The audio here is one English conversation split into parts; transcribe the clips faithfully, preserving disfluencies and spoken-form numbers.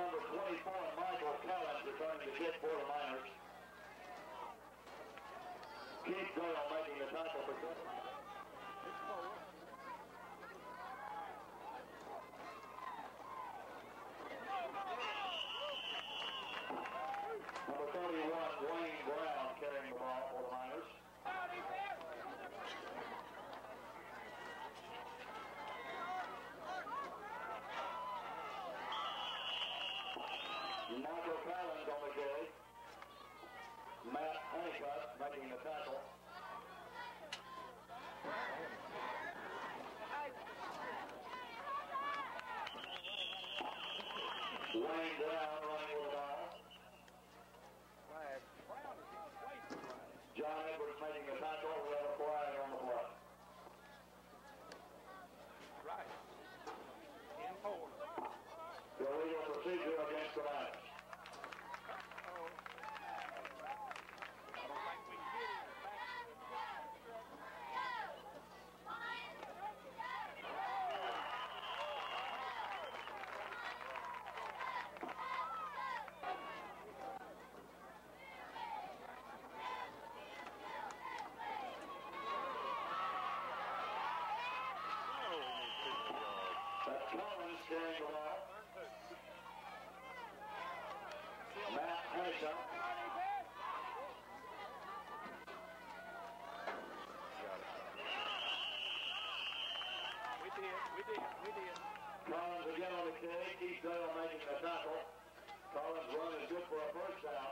number twenty-four, Michael Collins, returning to kick for the Miners. Keith Doyle making the tackle for Cleveland. Number thirty-one, Wayne Brown, carrying the ball for the Miners. Michael Collins on the carry. Matt Honeycutt making the tackle. Wayne Brown running with the ball. John Edwards making the tackle. We have a flag on the play. Right. In four. The illegal procedure against the Miners. That's Collins carrying the ball. Matt Honeycutt. We did, we did, we did. Collins again on the carry. Keith Doyle making the tackle. Collins run is good for a first down.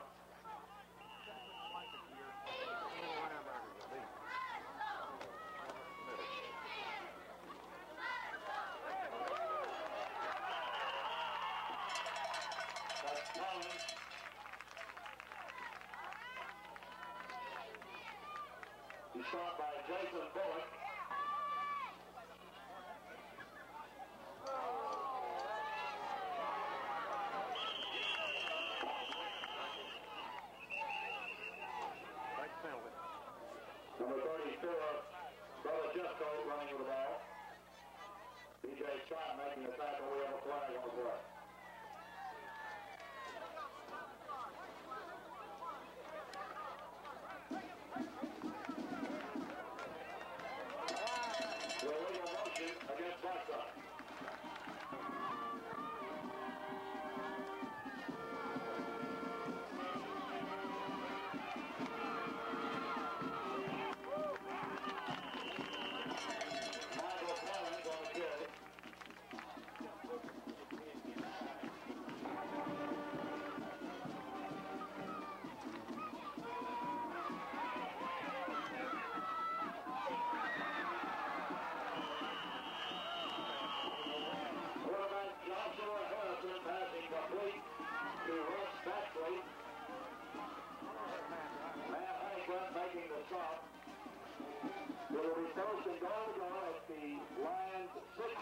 That's Collins. He's shot by Jason Bullock. Number thirty-four, Brother Jesco running with the ball. B J Scott making the tackle. We have a flag on the play. The illegal motion against Blackside. Michael Collins on the carry. Quarterback Joshua Harrison passing complete to Russ Baxley. Matt Honeycutt making the stop. It will be first and goal to go at the Lions six.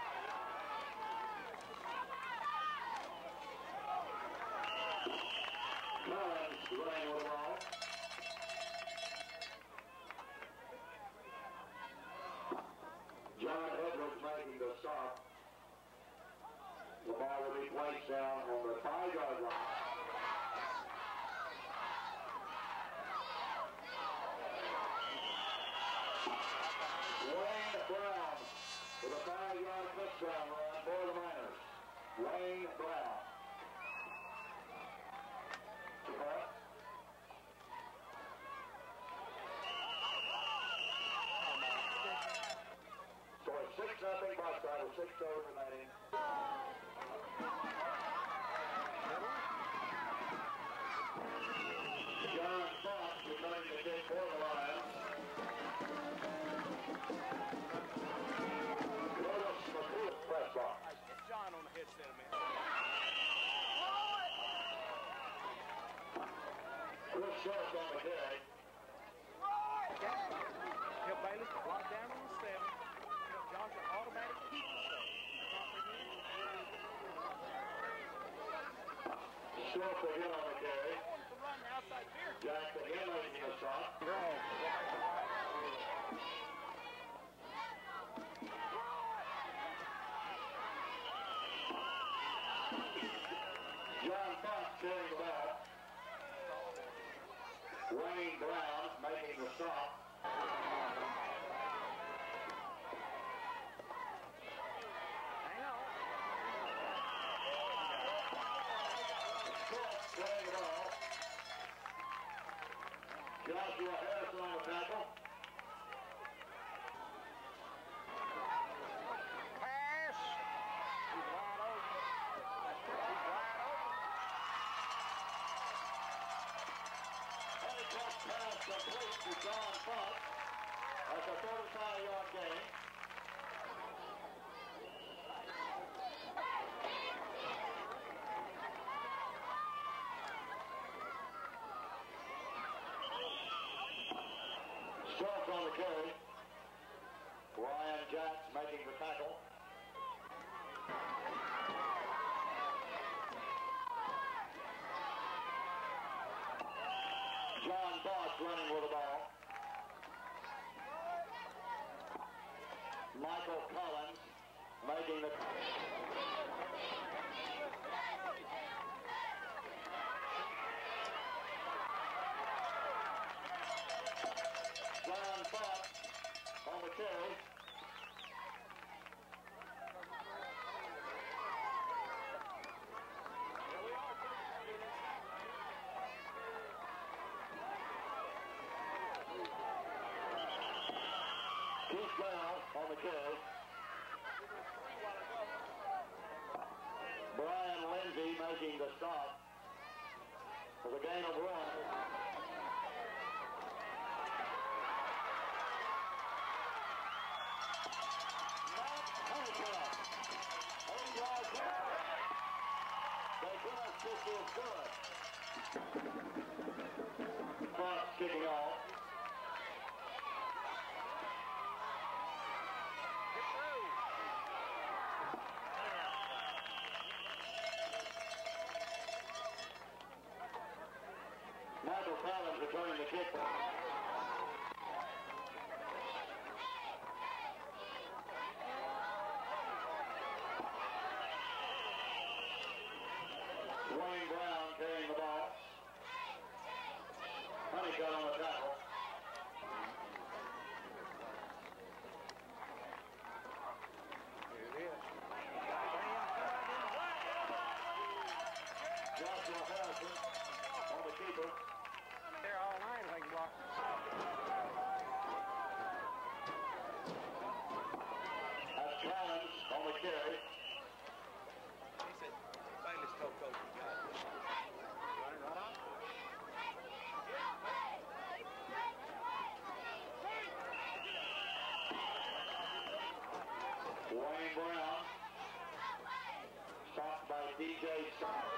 Collins running with the ball. John Edwards making the stop. The ball will be placed down on the five-yard line. Wayne Brown with a five-yard touchdown run for the Miners. Wayne Brown. So it's six nothing Buckside with six goals remaining. John Fox returning to kick for the Lions. Curtis McCool press box. Get John on the headset, man. Chris Schultz on the carry. Help Bayless to block down on the seven. Help John to automatic keep the seven. Schultz again on the carry. Run outside here. Jack again making a stop. Joshua Harrison on the tackle. Pass. He's wide open. He's wide open. Honeycutt pass complete to John Funk. That's a thirty-five yard gain. Schultz on the carry. Ryan Jacks making the tackle. John Bosch running with the ball. Michael Collins making the John Fox on the carry. Keith Brown on the carry. Brian Lindsay making the stop for the gain of one. Matt Honeycutt. eight yards out. They cannot kick is good. Fox kicking off. Michael Collins returning the kick. Wayne Brown carrying the ball. Honeycutt on the tackle. Here it is. Joshua Harrison on the keeper. There all night, like block. That's Collins on the carry. He said, Bailey's told Coach you got it. Running right on. Wayne Brown. Stopped by D J Simon.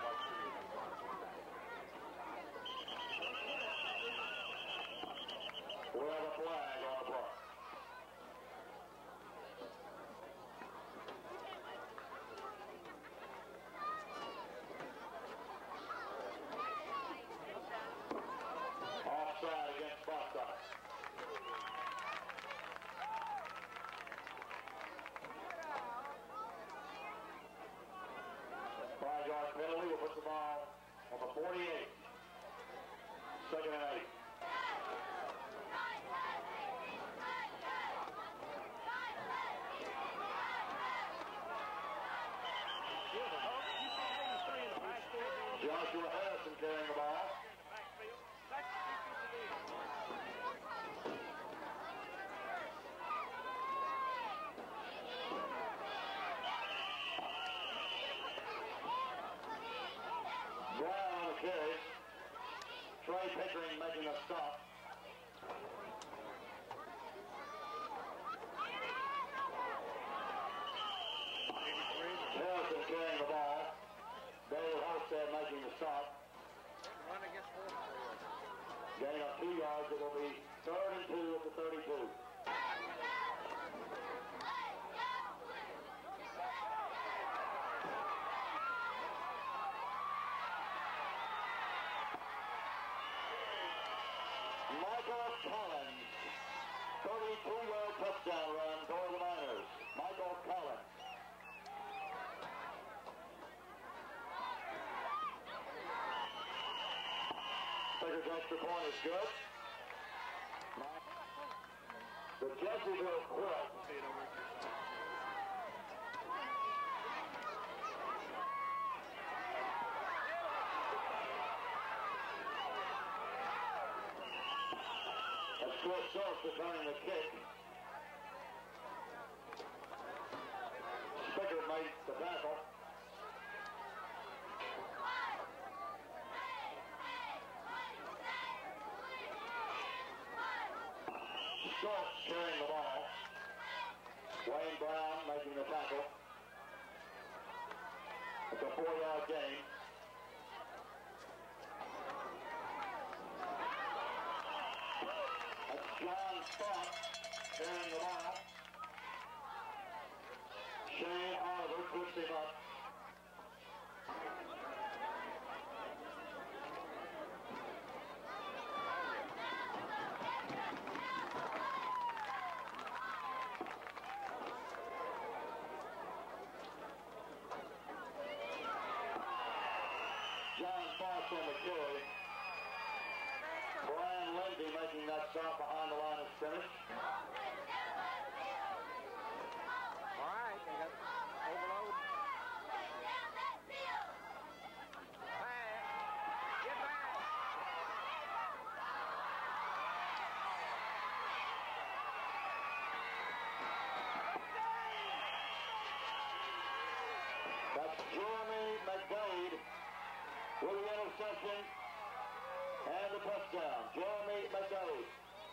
We'll have a flag on the play. Offside against Boston. Five yard penalty will put the ball on the forty-eight. Second and eight. Joshua Harrison carrying the ball. Brown on the carry. Trey Pickering making a stop. Harrison carrying the ball. Dale Holstead making the stop. Run against four. Gain of two yards. It will be third and two at the thirty-two. Michael Collins, thirty-two yard touchdown run for the Miners. Michael Collins. Baker's extra point is good. The Jeffersonville Quilt. Chris Schultz returning the kick. Spicker made the tackle. Schultz carrying the ball. Wayne Brown making the tackle. It's a four-yard gain. That's John Spock carrying the ball. Shane Oliver puts him up. John Fox on the carry. Brian Lindsay making that stop behind the line of scrimmage. All right, they got overload. Back. Get back. That's Jeremy McDade with the interception and the touchdown. Jeremy McDade.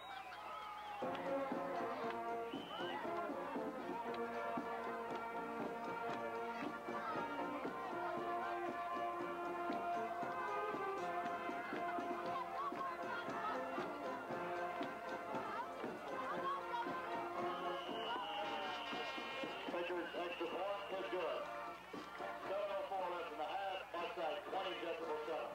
Baker's extra point is good. seven oh four left in the half. Offside twenty decimal seven.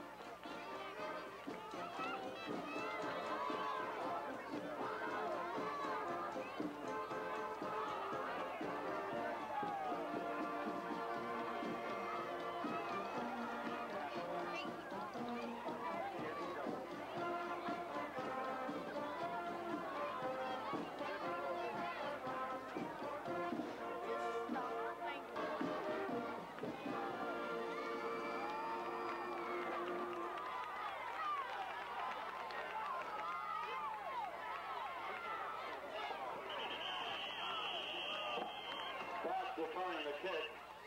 Fox returning the kick.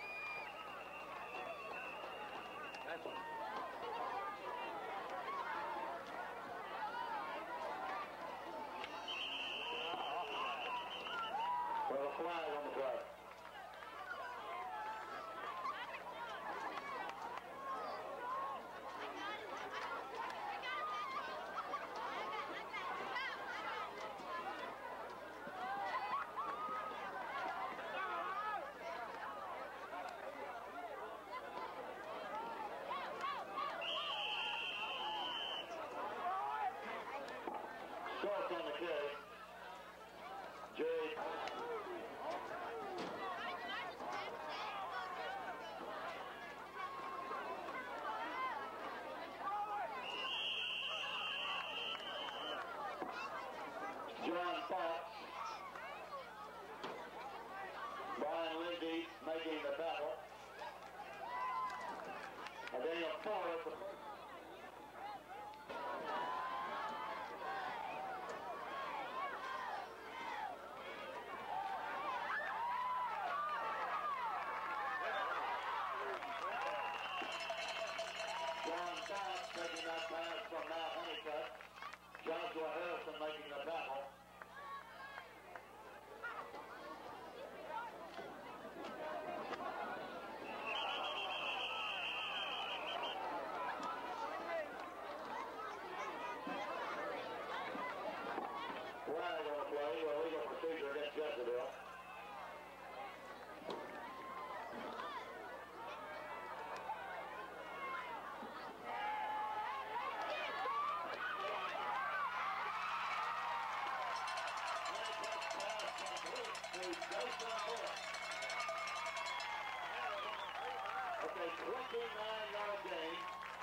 That's one. With a flag on the play. Schultz on the carry. Jay. John Fox. Brian Lindsay making the tackle. And Daniel Ford. John Fox making that pass from Matt Honeycutt. Joshua Harrison making the tackle. Flag on the play, illegal procedure against Jezebel. Okay, twenty-nine yard gain.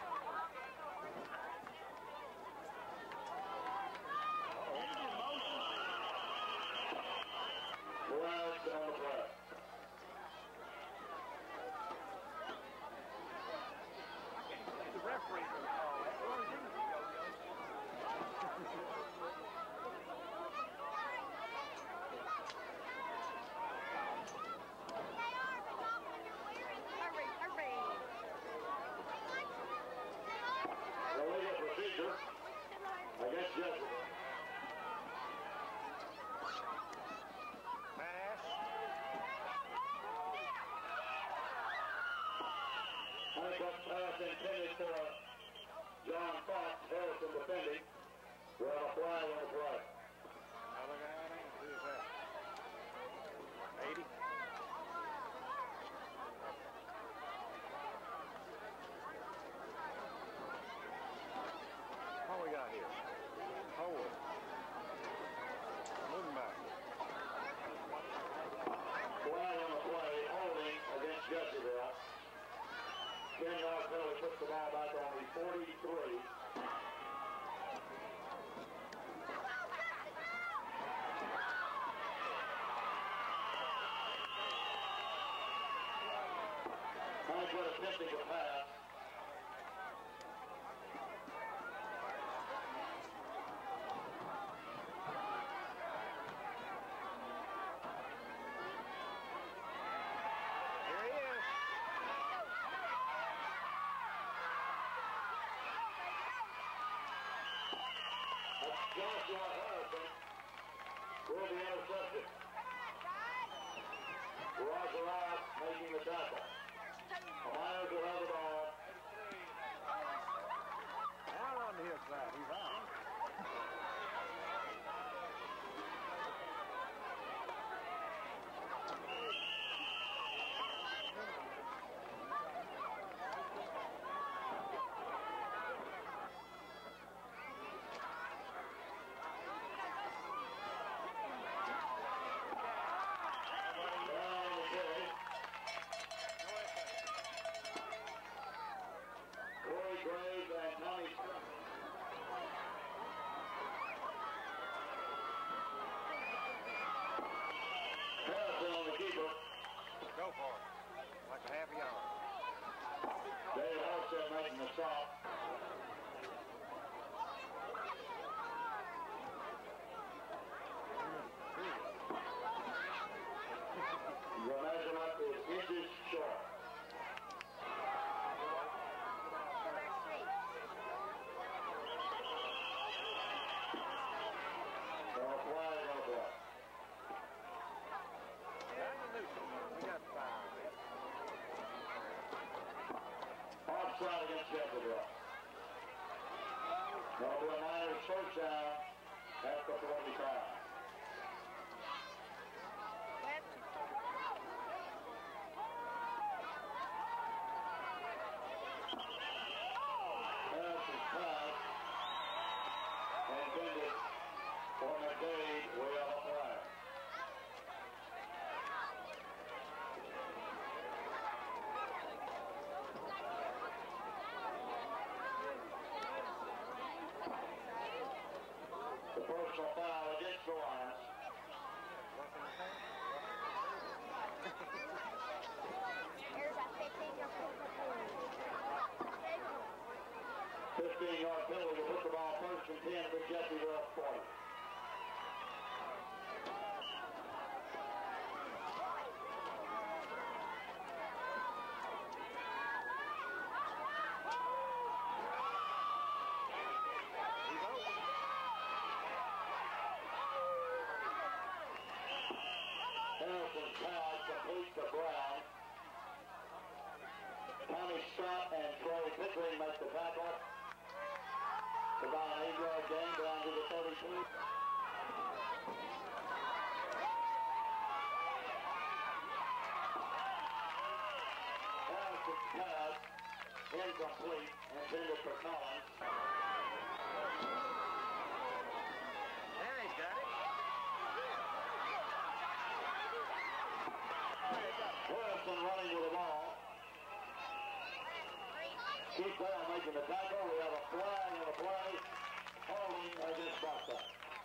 Flags on the play. The referee will call that. Where is he? pickup pass intended for John Fox. Harrison defending. We have a flag on the play. Now look at that. Who is that? eighty. What we got here? Howard. Moving back. Flag on the play, holding against Jeffersonville. ten-yard penalty puts the ball back on the forty-three. Honeycutt attempting to pass. Joshua Harrison will be intercepted. Roger Ross making the tackle. The Miners will have the ball. Out on his side. He's out. Go for it. Like a half yard. Dave Olsen making the stop. The measurement is inches short. So a flag on the play. Offside against Jeffersonville. That'll be a Miners first down at the forty-five. Harrison's pass intended for McDade. We have a flag. The personal foul against the Lions. fifteen-yard penalty will put the ball first and ten to Jeffersonville forty. Harrison's pass complete to Brown. Tommy Scott and Troy Pickering make the tackle. It's about an eight-yard gain down to the thirty-two. Harrison's pass incomplete, intended for Collins. There he's got it. Harrison running with the ball. Keith Bell making the tackle. We have a flag on the play. Holding against Boston.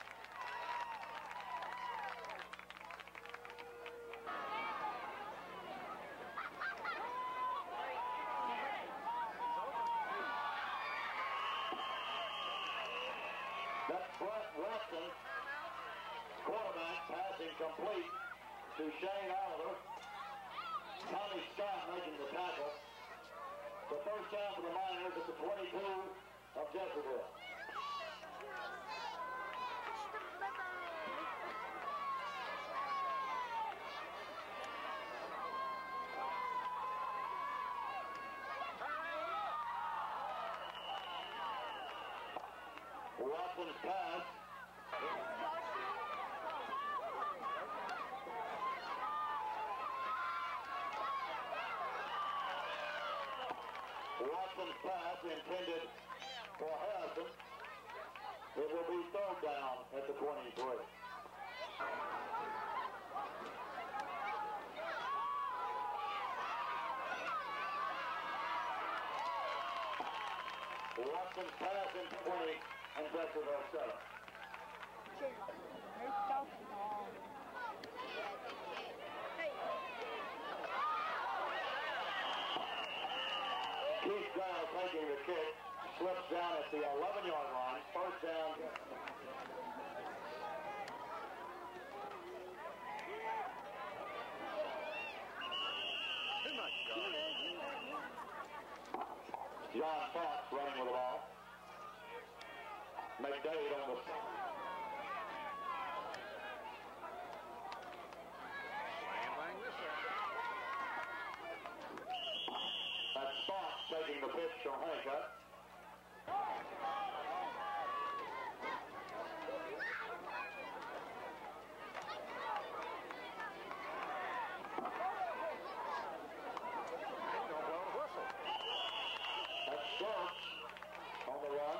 That's Brett Weston, quarterback, passing complete to Shane Oliver. Tommy Scott making the tackle. The first down for the Miners at the twenty-two of Jeffersonville. Turn Watson's pass. Watson's pass intended for Harrison. It will be third down at the twenty-three. Watson's pass in twenty and Jacksonville seven. Keith Giles taking the kick, slips down at the eleven-yard line. First down. John Fox running with the ball. McDade on the... That's Fox taking the pitch from Honeycutt. On the run.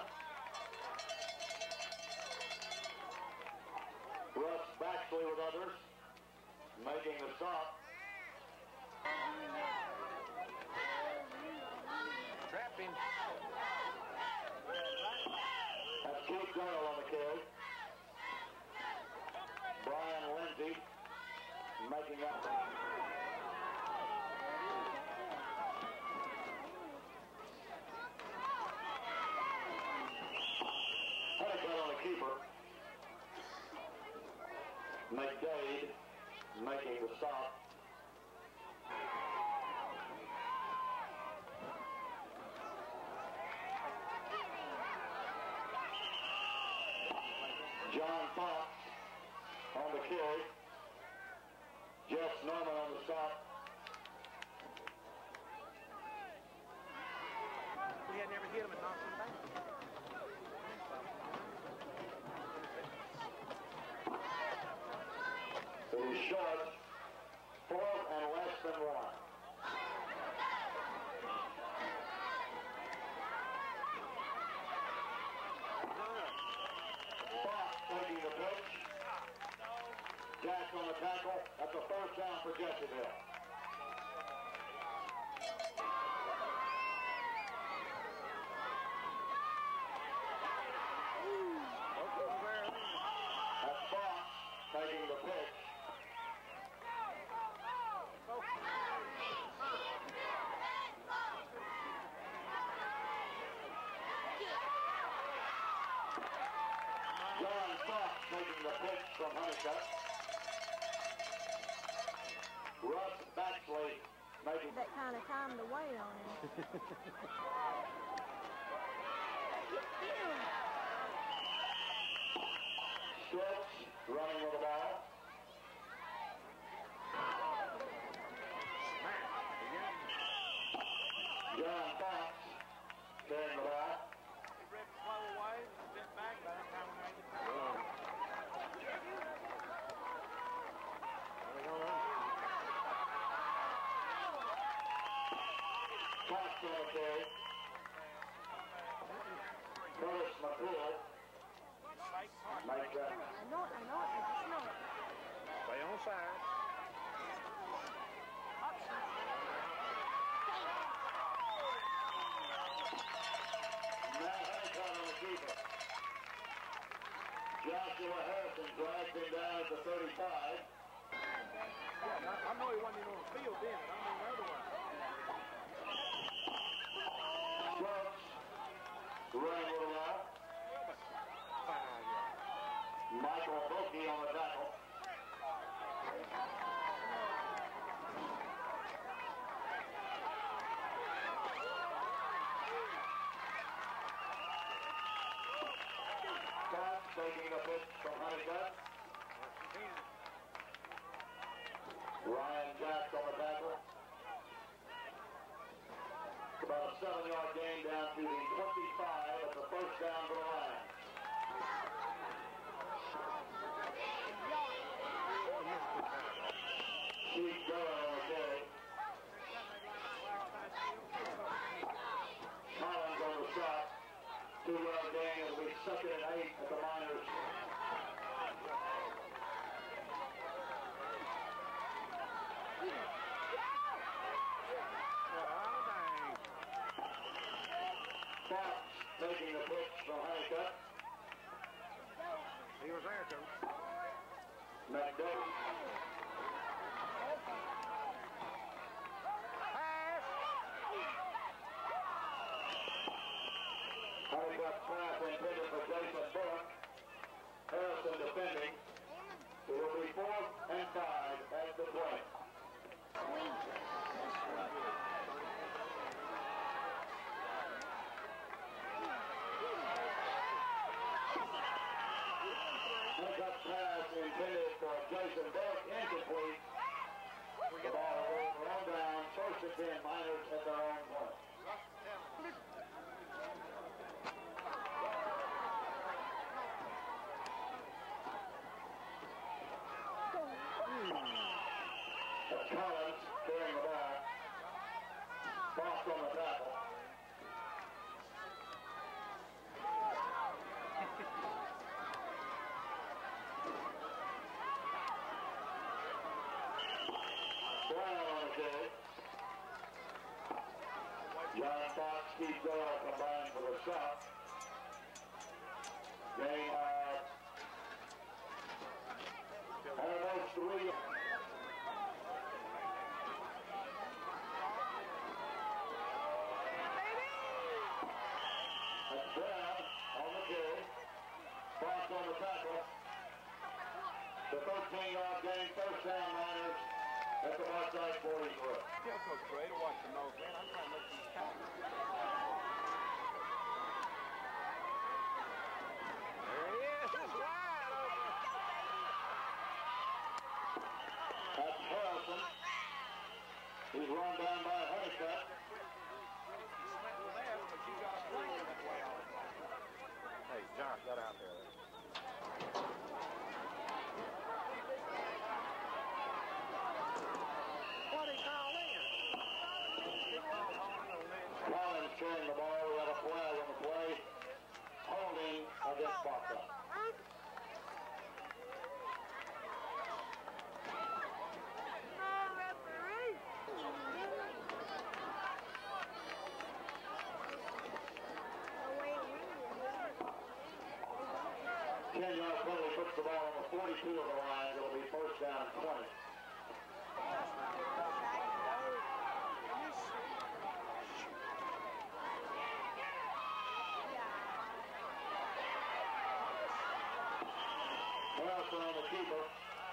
Russ Baxley with others, making the stop. Trapped him. That's Keith Darrell on the carry. Brian Lindsay making up. Keeper. McDade making the stop. John Fox on the carry. Jeff Norman on the stop. We had never hit him and knocked him back. It is short, fourth and less than one. Fox taking the pitch. Jack on the tackle. That's a first down for Jeffersonville. That's Fox taking the pitch. John Fox taking the pitch from Honeycutt. Russ Baxley making... That kind of time to wait on him. Stokes running with the ball. John Fox carrying the ball. Fox on the carry. Curtis McCool. Mike Jackson. I know it, I know it, I just know it. Stay on side. Matt Honeycutt on the keeper. Joshua Harrison drags him down at the thirty-five. Yeah, I, I know he wasn't even on the field then, but I mean the other one. Brooks running with the ball. Fine, yeah. Michael Bokey on the tackle. Fox taking the pitch from Honeycutt. Ryan Jack on the tackle. It's about a seven-yard gain down to the twenty-five at the first down for the line. Keep going on the carry. Collins on the shot. Two-yard gain. It'll be second and eight at the Miners. Fox taking the pitch from Honeycutt. He was there, Coach. McDuffie. Honeycutt pass intended for Jason Bullock. Harrison defending. It will be fourth and five at the play. Honeycutt pass intended for Jason Bullock, incomplete. The ball will run down, first and ten, Miners at their own point. Collins carrying the ball. Fox on the tackle. Brown on the carry. John Fox, Steve Doyle combined for the shot. Gain of almost three. Brown on the carry. Fox on the tackle. The thirteen-yard gain, first down, Miners at the far side forty-three. Tell Coach Gray to watch the nose, man. I'm trying to make these tackles. There he is. It's wide open. That's Harrison. He's run down by Honeycutt. Hey, Josh, got out there. What he called in? Collins carrying the ball. We have a flag on the play. Holding against Boston. ten-yard penalty puts the ball on the forty-two of the line. It'll be first down twenty. Harrison on the keeper.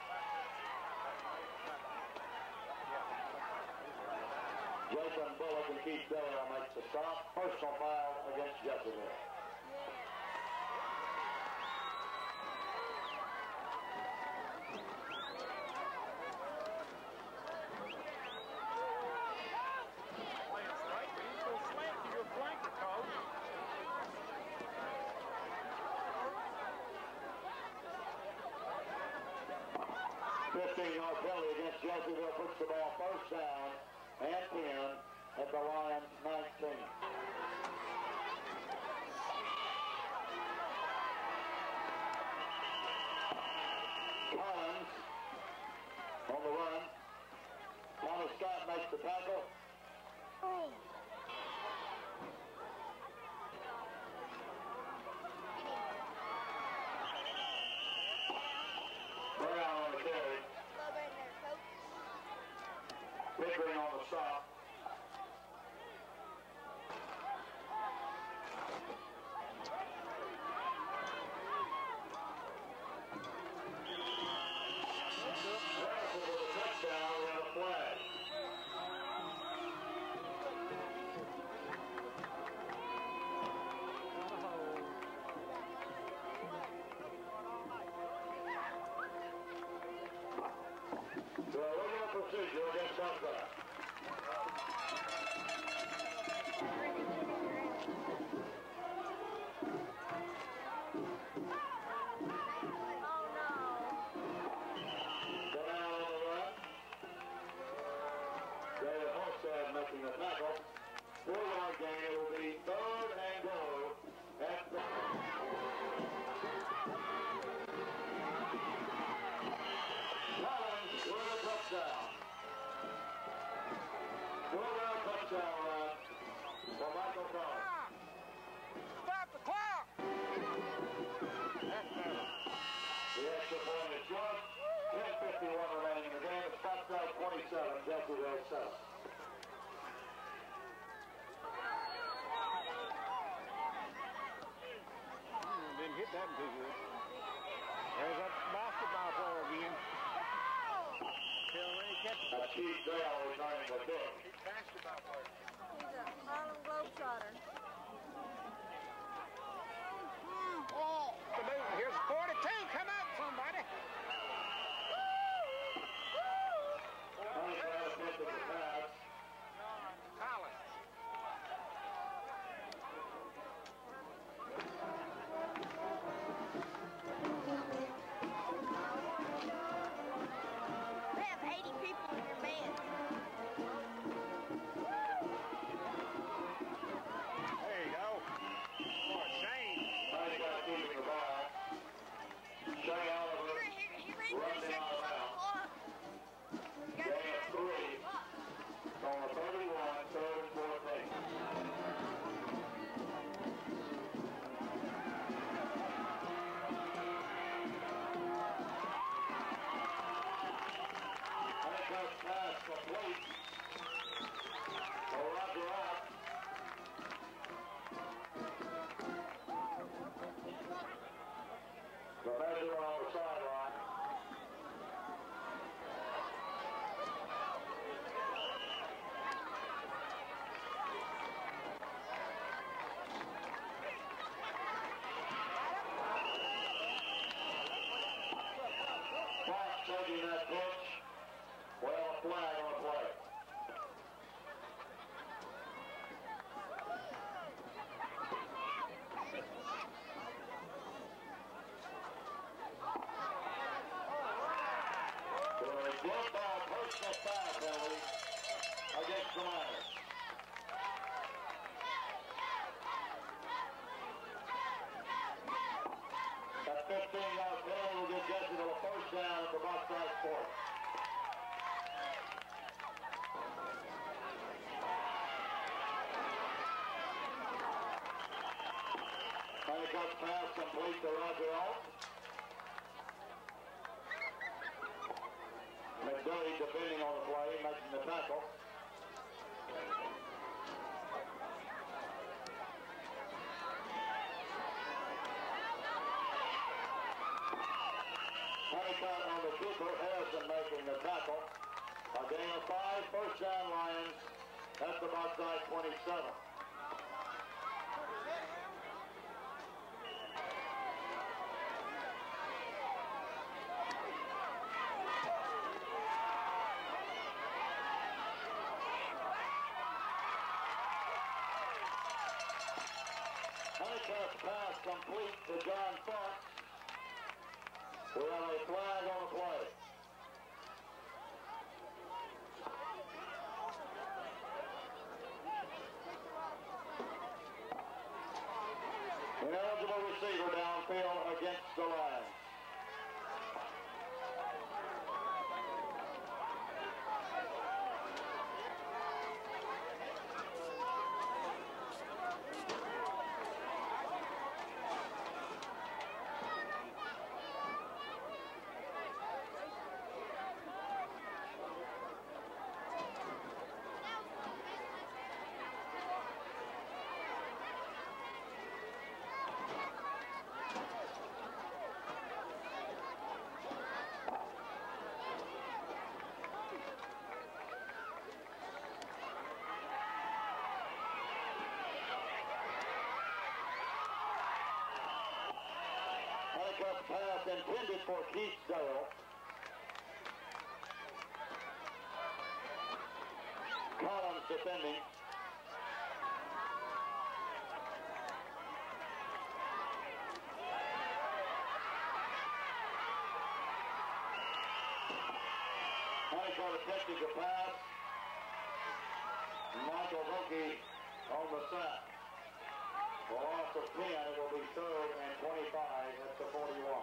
Jason Bullock and Keith Dillon makes the stop. Personal foul against Jefferson. fifteen-yard penalty against Jefferson puts the ball first down and ten at the Lions nineteen. Collins on the run. Thomas Scott makes the tackle. Oh. Brown on the carry. Pickering on the stop. Harrison with a touchdown and a flag. So a little procedure against Southside. Keith Dale returning the kick. He passed about where. He's a Harlem Globetrotter. The move. Here's forty-two. Come up, somebody. Huntington attempted the pass. Collins. They have eighty people in your band. There you go. For Shane. Huntington keeping the ball. Shane Oliver He, he, he ran runs three him out seconds of on the bounds. clock. You gotta Gain of have three the clock. on the thirty-one, third and fourteen. Honeycutt's pass complete. For Roger Ott. The measure on the sideline. Fox taking that pitch. Well, a flag on the play. So a blow ball personal foul penalty against the Miners. That fifteen-yard penalty will get Jesse to a first down at the Boston Sport. Honeycutt's pass complete to Roger Alt. McDury defending on the play, making the tackle. Honeycutt on the keeper, Harrison making the tackle. A gain of five, first down Lions at the Boston twenty-seven. Honeycutt's pass complete to John Fox. We have a flag on the play. An eligible receiver downfield against the line. Honeycutt's pass intended for Keith Dale. Collins defending. Honeycutt attempted the pass. Michael Vokey on the sack. A loss of ten, it will be third and twenty-five at the forty-one.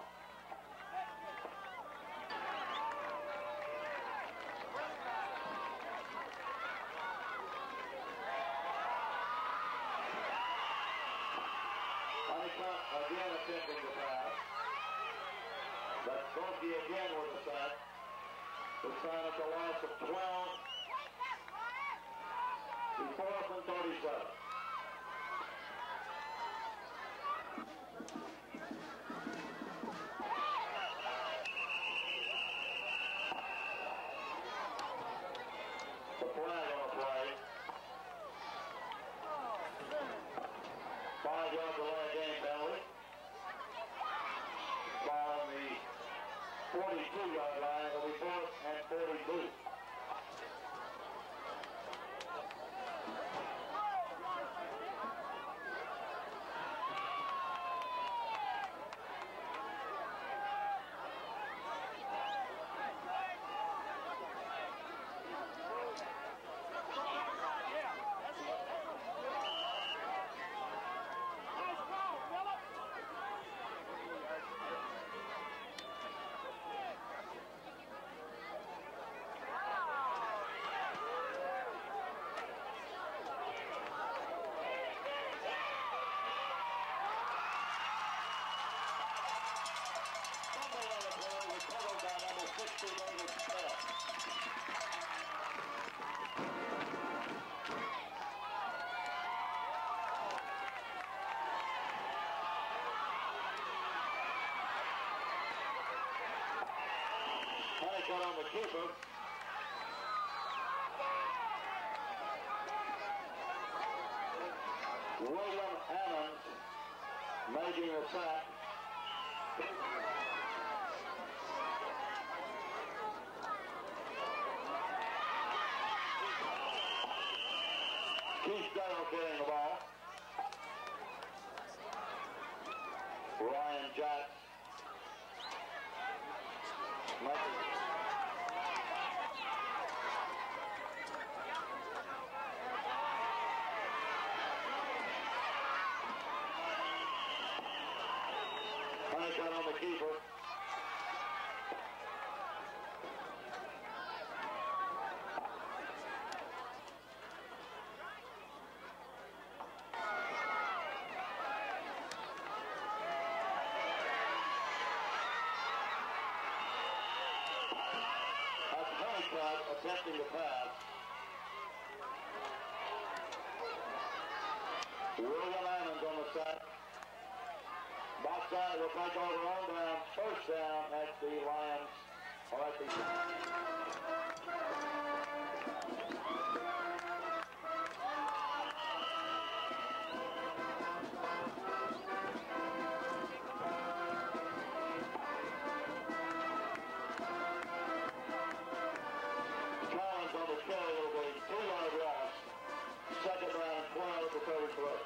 Honeycutt again attempting the pass. That's Vokey again with the sack. This time it's a loss of twelve. The fourth and thirty-seven. yard delay of game penalty. Ball on the forty-two yard line. It'll be fourth and forty-two. Got on the keeper. William Ammons making a sack. Keith Darrell carrying the ball. Ryan Jack. Got on the keeper. That's Honeycutt attempting to pass. William Ammons on the sack. Backside will take over on down, first down at the Lions, or at the... Collins on the carry will be two-yard loss, second down, twelve to thirty-three.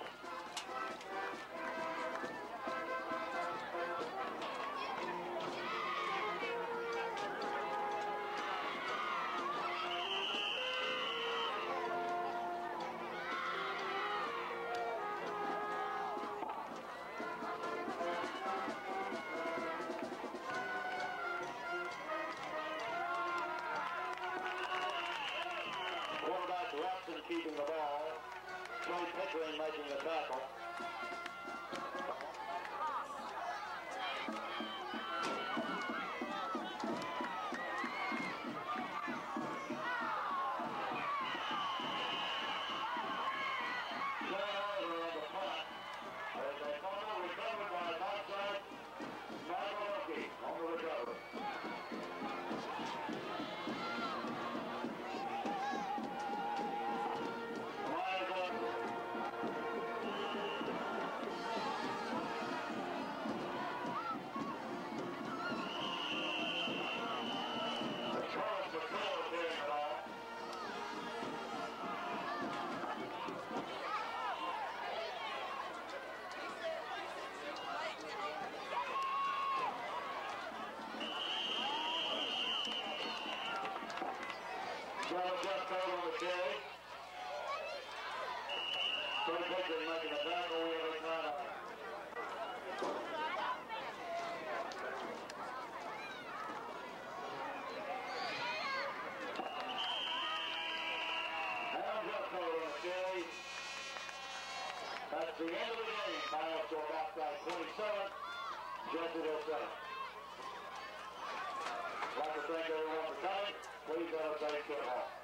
Keeping the ball. Joe Pickering making the tackle. Turnover on the punt. There's a fumble recovered by backside Michael Wilkie on the recovery. Just over on the carry. Joe Pickering making a tackle. We have a timeout. And just over on the carry. That's the end of the game. Final score backside twenty-seven. Jeffersonville seven. I'd like to thank everyone for coming. Please let us take care of all.